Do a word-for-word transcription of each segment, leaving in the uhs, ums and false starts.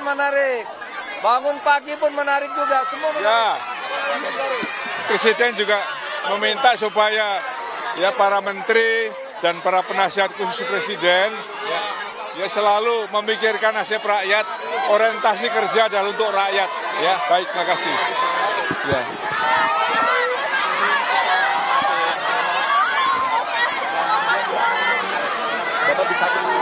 menarik. Bangun pagi pun menarik juga, semua menarik. Ya, Presiden juga meminta supaya ya para menteri dan para penasihat khusus Presiden ya, ya selalu memikirkan nasib rakyat, orientasi kerja adalah untuk rakyat. Ya, baik, makasih. Ya. Bapak bisa di sini.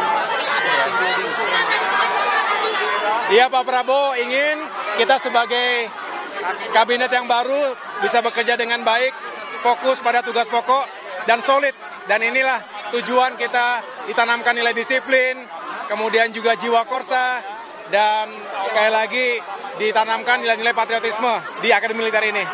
Iya, Pak Prabowo ingin kita sebagai kabinet yang baru bisa bekerja dengan baik, fokus pada tugas pokok dan solid. Dan inilah tujuan kita, ditanamkan nilai disiplin, kemudian juga jiwa korsa, dan sekali lagi ditanamkan nilai-nilai patriotisme di Akademi Militer ini.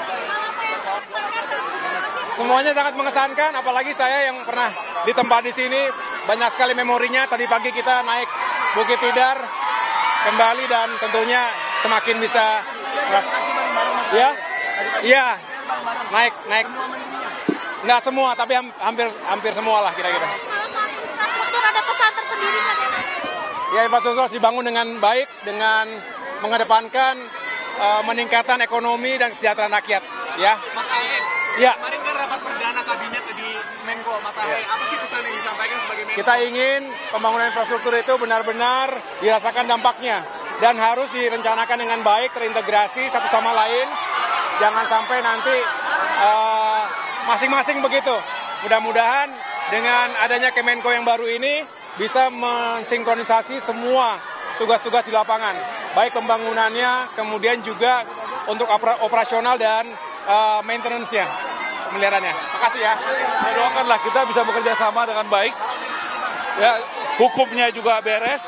Semuanya sangat mengesankan, apalagi saya yang pernah ditempat di sini, banyak sekali memorinya. Tadi pagi kita naik Bukit Tidar kembali dan tentunya semakin bisa ya, iya naik naik nggak semua tapi hampir hampir semua lah kira-kira. Infrastruktur ada pesan tersendiri kan ya? Ya, infrastruktur harus dibangun dengan baik dengan mengedepankan uh, meningkatan ekonomi dan kesejahteraan rakyat. Ya. Mas Ahaye, ya. Kemarin kan rapat perdana kabinet di Menko, Mas Ahaye, ya. Apa sih pesan yang disampaikan sebagai Menko? Kita ingin pembangunan infrastruktur itu benar-benar dirasakan dampaknya dan harus direncanakan dengan baik, terintegrasi satu sama lain. Jangan sampai nanti uh, masing-masing begitu. Mudah-mudahan dengan adanya Kemenko yang baru ini bisa mensinkronisasi semua tugas-tugas di lapangan, baik pembangunannya, kemudian juga untuk operasional dan uh, maintenance-nya, pemeliharaannya. Makasih ya. Ya, doakanlah kita bisa bekerja sama dengan baik. Ya, hukumnya juga beres.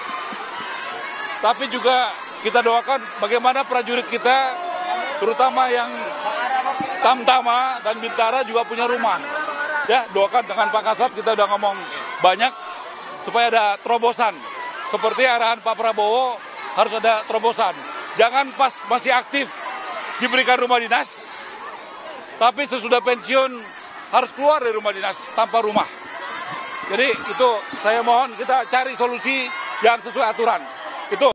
Tapi juga kita doakan bagaimana prajurit kita, terutama yang Tamtama dan Bintara juga punya rumah. Ya, doakan dengan Pak Kasat, kita udah ngomong banyak supaya ada terobosan. Seperti arahan Pak Prabowo, harus ada terobosan. Jangan pas masih aktif diberikan rumah dinas, tapi sesudah pensiun harus keluar dari rumah dinas tanpa rumah. Jadi itu saya mohon kita cari solusi yang sesuai aturan.